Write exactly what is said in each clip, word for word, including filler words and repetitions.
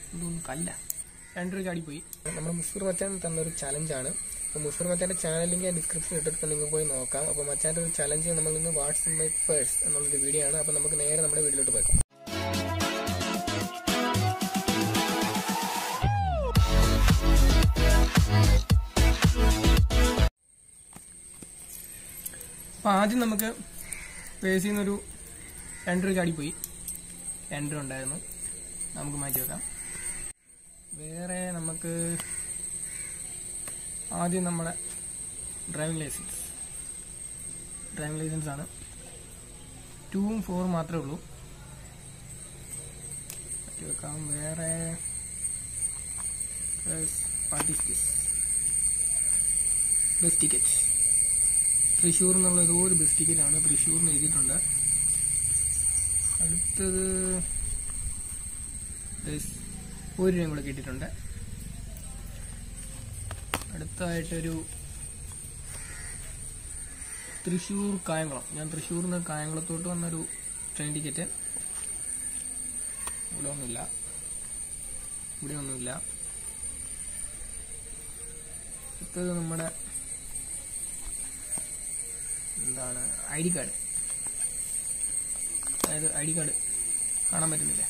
ഇതൊന്നും കല്ല രണ്ടൊരു ചാടി പോയി. നമ്മുടെ മുസ്ഫിർ മച്ചാൻ തന്നൊരു ചലഞ്ചാണ്. അപ്പോൾ മുസ്ഫിർ മച്ചാൻ്റെ ചാനൽ ലിങ്ക് ഞാൻ ഡിസ്ക്രിപ്ഷനിൽ ഇട്ടിട്ട് നിങ്ങൾക്ക് പോയി നോക്കാം. അപ്പോൾ മച്ചാൻ്റെ ഒരു ചലഞ്ച് നമ്മൾ ഇന്ന് വാട്സ് ഇൻ മൈ പേഴ്സ് എന്നുള്ളൊരു വീഡിയോ ആണ്. അപ്പോൾ നമുക്ക് നേരെ നമ്മുടെ വീഡിയോയിലോട്ട് പോകാം. അപ്പോൾ ആദ്യം നമുക്ക് പേഴ്സിൽ നിന്നൊരു രണ്ടര ചാടിപ്പോയി. രണ്ടര ഉണ്ടായിരുന്നു, നമുക്ക് മാറ്റി വെക്കാം. വേറെ നമുക്ക് ആദ്യം നമ്മുടെ ഡ്രൈവിംഗ് ലൈസൻസ് ഡ്രൈവിംഗ് ലൈസൻസ് ആണ്. ടൂവും ഫോറും മാത്രമേ ഉള്ളൂ, മാറ്റി വെക്കാം. വേറെ ബസ് ടിക്കറ്റ് തൃശ്ശൂർ എന്നുള്ള ഏതോ ഒരു ബസ് ടിക്കറ്റാണ്, തൃശ്ശൂരിന് എഴുതിയിട്ടുണ്ട്. അടുത്തത് ഒരു രൂപയും കൂടെ കിട്ടിയിട്ടുണ്ട്. അടുത്തതായിട്ടൊരു തൃശ്ശൂർ കായംകുളം, ഞാൻ തൃശ്ശൂരിൽ നിന്ന് കായംകുളത്തോട്ട് വന്നൊരു ട്രെയിൻ ടിക്കറ്റ്. ഇവിടെ ഒന്നുമില്ല, ഇവിടെ ഒന്നുമില്ല. അടുത്തത് നമ്മുടെ എന്താണ് ഐ ഡി കാർഡ്, അതായത് ഐ ഡി കാർഡ് കാണാൻ പറ്റുന്നില്ല.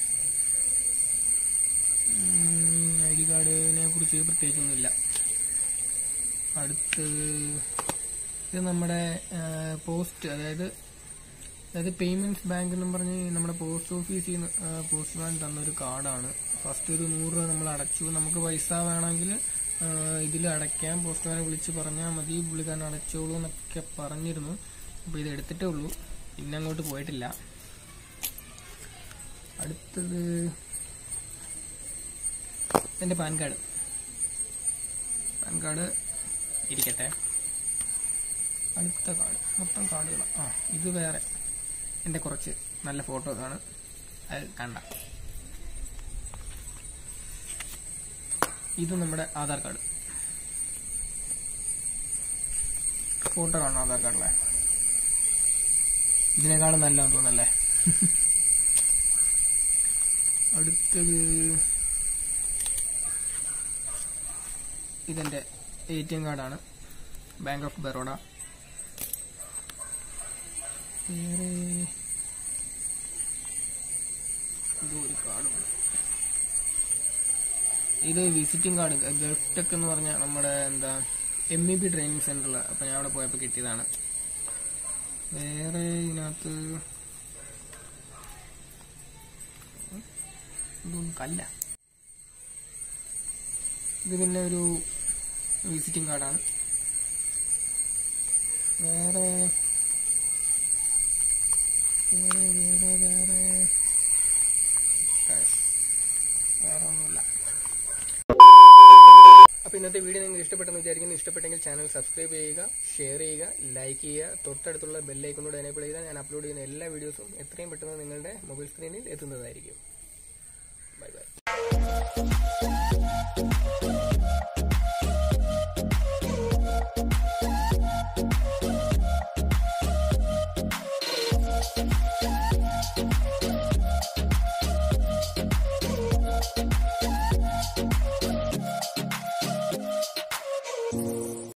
ഐ ഡി കാർഡിനെ കുറിച്ച് പ്രത്യേകിച്ചൊന്നുമില്ല. അടുത്തത് ഇത് നമ്മുടെ പോസ്റ്റ്, അതായത് അതായത് പേയ്മെന്റ്സ് ബാങ്ക് എന്നും പറഞ്ഞ് നമ്മുടെ പോസ്റ്റ് ഓഫീസിൽ നിന്ന് പോസ്റ്റ്മാൻ തന്നൊരു കാർഡാണ്. ഫസ്റ്റ് ഒരു നൂറ് രൂപ നമ്മൾ അടച്ചു. നമുക്ക് പൈസ വേണമെങ്കിൽ ഇതിൽ അടയ്ക്കാൻ പോസ്റ്റ്മാനെ വിളിച്ച് പറഞ്ഞാൽ മതി, പുള്ളിക്കാരൻ അടച്ചോളൂ എന്നൊക്കെ പറഞ്ഞിരുന്നു. അപ്പോൾ ഇത് എടുത്തിട്ടേ ഉള്ളൂ, പിന്നെ അങ്ങോട്ട് പോയിട്ടില്ല. അടുത്തത് എൻ്റെ പാൻ കാർഡ് പാൻ കാർഡ് ഇരിക്കട്ടെ. അടുത്ത കാർഡ്, മൊത്തം കാർഡുകളാണ്. ആ ഇത് വേറെ എൻ്റെ കുറച്ച് നല്ല ഫോട്ടോസാണ്, അത് കണ്ട. ഇത് നമ്മുടെ ആധാർ കാർഡ്, ഫോട്ടോ കാണണം ആധാർ കാർഡിലെ. ഇതിനേക്കാളും നല്ലതാണെന്ന് തോന്നല്ലേ. അടുത്തത് ഇതെന്റെ എ ടി എം കാർഡാണ്, ബാങ്ക് ഓഫ് ബറോഡ. വേറെ ഇതൊരു കാർഡുണ്ട്, ഇത് വിസിറ്റിംഗ് കാർഡ്, ഗൾഫ് ടെക് എന്ന് പറഞ്ഞ നമ്മുടെ എന്താ എം ഇ ബി ട്രെയിനിങ് സെന്ററിൽ. അപ്പം ഞാൻ അവിടെ പോയപ്പോൾ കിട്ടിയതാണ്. വേറെ ഇതിനകത്ത് ഇതൊന്നും കല്ല, ഇത് പിന്നെ ഒരു വിസിറ്റിംഗ് കാർഡാണ്. വേറെ വേറെ വേറെ വേറെ വേറെ ഒന്നുമില്ല. അപ്പോൾ ഇന്നത്തെ വീഡിയോ നിങ്ങൾക്ക് ഇഷ്ടപ്പെട്ടെന്ന് വിചാരിക്കുന്നു. ഇഷ്ടപ്പെട്ടെങ്കിൽ ചാനൽ സബ്സ്ക്രൈബ് ചെയ്യുക, ഷെയർ ചെയ്യുക, ലൈക്ക് ചെയ്യുക. തൊട്ടടുത്തുള്ള ബെല്ലൈക്കണോട് എനേബിൾ ചെയ്താൽ ഞാൻ അപ്ലോഡ് ചെയ്യുന്ന എല്ലാ വീഡിയോസും എത്രയും പെട്ടെന്ന് നിങ്ങളുടെ മൊബൈൽ സ്ക്രീനിൽ എത്തുന്നതായിരിക്കും. Bye bye.